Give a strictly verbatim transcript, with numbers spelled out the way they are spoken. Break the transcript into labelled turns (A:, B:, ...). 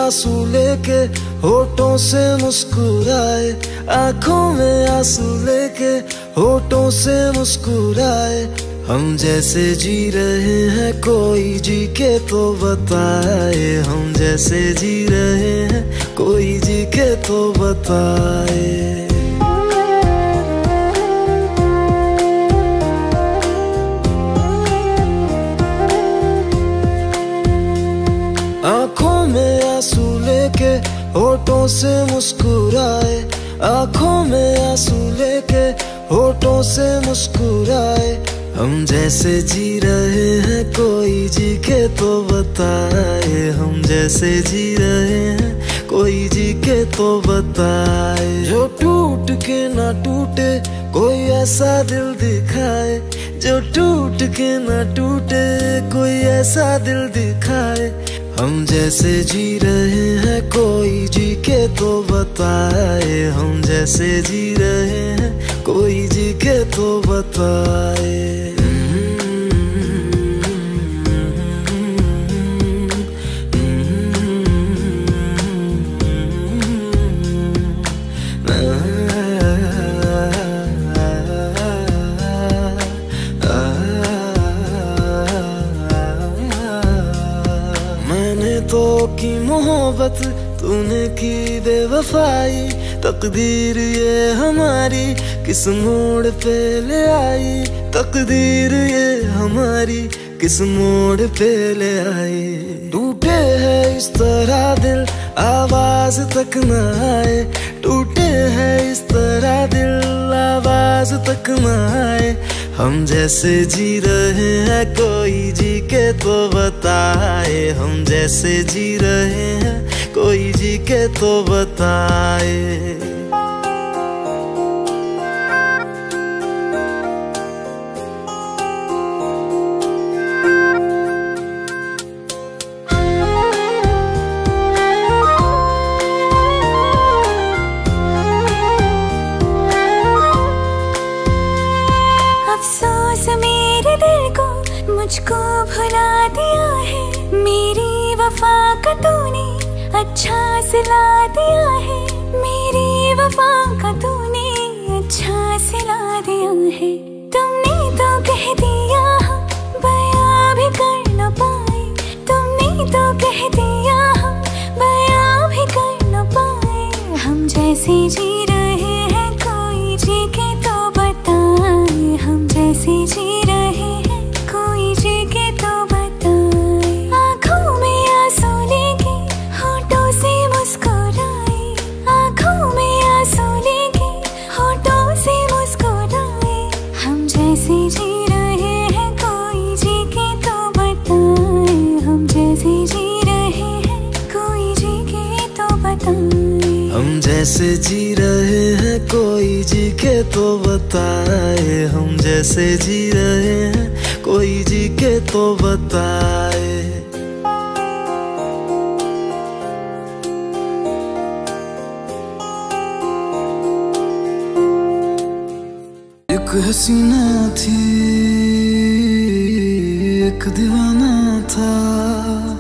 A: आंसू लेके होठों से मुस्कुराए, आंखों में आंसू लेके होठों से मुस्कुराए। हम जैसे जी रहे हैं कोई जी के तो बताए, हम जैसे जी रहे हैं कोई जी के तो बताए। आंखों में आंसू लेके होठों से मुस्कुराए, आंखों में आंसू लेके होठों से मुस्कुराए। हम जैसे जी रहे हैं कोई जी के तो बताए, हम जैसे जी रहे हैं कोई जी के तो बताए। जो टूट के ना टूटे कोई ऐसा दिल दिखाए, जो टूट के ना टूटे कोई ऐसा दिल दिखाए। हम जैसे जी रहे हैं कोई जी के तो बताए, हम जैसे जी रहे हैं कोई जी के तो बताए। तो की मोहब्बत तूने की बेवफाई, तकदीर ये हमारी किस मोड़ पे ले आई, तकदीर ये हमारी किस मोड़ पे ले आई। टूटे है इस तरह दिल आवाज तक न आए, टूटे है इस तरह दिल आवाज तक न आए। हम जैसे जी रहे हैं कोई जी के तो बताए, हम जैसे जी रहे हैं कोई जी के तो बताए।
B: अफसोस मेरे दिल को मुझको भुला दिया है, मेरी वफा का तूने अच्छा सिला दिया है, मेरी वफा का तूने अच्छा सिला दिया है। तुमने तो कह दिया हम बयां भी कर न पाए, तुमने तो कह दिया हम बयां भी कर न पाए। हम जैसे जी रहे हैं कोई जी के तो बताए, हम जैसे जी रहे हैं कोई जी के तो बताए। आंखों में आंसू लेके होठों से मुस्कुराए, आंखों में आंसू लेके होठों से मुस्कुराए। हम जैसे जी रहे हैं कोई जी के तो बताए, हम जैसे जी रहे हैं कोई जी के तो बताए।
A: हम जैसे जी रहे हैं कोई जी के तो बताए, हम जैसे जी रहे हैं कोई जी के तो बताए। एक हसीना थी एक दीवाना था,